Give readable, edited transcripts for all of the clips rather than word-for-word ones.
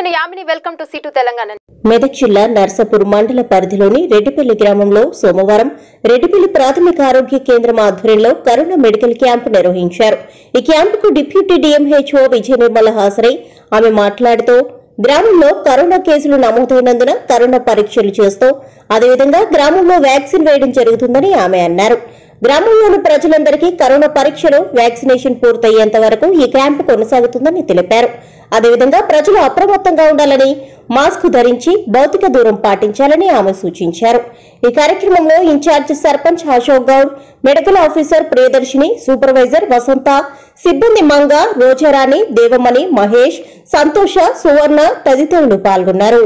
నేను Yamini welcome to C2 Telangana. Medak జిల్లా నర్సాపూర్ మండల పరిధిలోని రెడ్డిపల్లి గ్రామంలో సోమవారం రెడ్డిపల్లి ప్రాథమిక ఆరోగ్య కేంద్రం ఆధ్వర్యంలో కరోనా మెడికల్ క్యాంపు నిర్వహించారు. ఈ క్యాంపుకు డిప్యూటీ DMHO విజయ నిర్మల హాజరై ఆమె మాట్లాడుతూ గ్రామంలో కరోనా కేసులు నమోదైనందున కరోనా పరీక్షలు చేస్తూ అదేవిధంగా గ్రామంలో వ్యాక్సిన్ వేయడం జరుగుతుందని ఆమె అన్నారు. గ్రామంలోని ప్రజలందరికీ కరోనా పరీక్షలు వ్యాక్సినేషన్ పూర్తయ్యేంత వరకు ఈ క్యాంపు కొనసాగుతుందని తెలిపారు. అదేవిధంగా ప్రజలు అప్రమత్తంగా ఉండాలని, మాస్క్ ధరించి భౌతిక దూరం పాటించాలని ఆమె సూచించారు. ఈ కార్యక్రమంలో incharge sarpanch Ashok Goud, medical officer Priyadarshini, supervisor Vasantha, సిబ్బంది మంగ, రోజారాణి, దేవమణి, మహేష్, సంతోష, సువర్ణ తదితరులు పాల్గొన్నారు.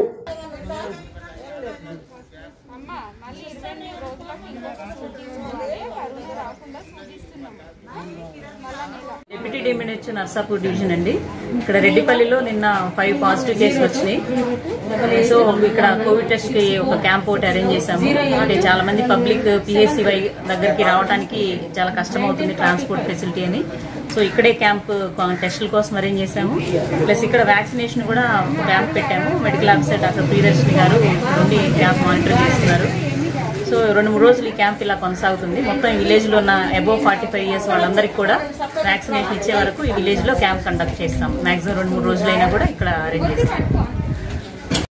డిప్యూటీ DMHO నర్సాపూర్ డివిజన్ అండి. ఇక్కడ రెడ్డిపల్లిలో నిన్న 5 పాజిటివ్ కేసులు వచ్చినాయి. సో ఇక్కడ కోవిడ్ టెస్ట్ కి ఒక క్యాంప్ ఒకటి అరేంజ్ చేశాము. అంటే చాలా మంది పబ్లిక్ PSCY దగ్గరికి రావడానికి చాలా కష్టం అవుతుంది ట్రాన్స్పోర్ట్ ఫెసిలిటీ అని. సో ఇక్కడే క్యాంప్ టెస్టుల కోసం అరేంజ్ చేశాము. ప్లస్ ఇక్కడ వ్యాక్సినేషన్ కూడా క్యాంప్ పెట్టాము. మెడికల్ ఆఫీసర్ డాక్టర్ ప్రియదర్శిని గారు నుండి క్యాంప్ మానిటర్ చేస్తున్నారు. సో 2-3 రోజులు ఈ క్యాంప్ ఇలా కొనసాగుతుంది. మొత్తం ఈ విలేజ్ లో ఉన్న అబోవ్ 45 ఇయర్స్ వాళ్ళందరికీ కూడా వ్యాక్సినేషన్ ఇచ్చే వరకు ఈ విలేజ్ లో క్యాంప్ కండక్ట్ చేస్తాం. మాక్సిమం 2-3 రోజులైనా కూడా ఇక్కడ అరేంజ్ చేస్తాం.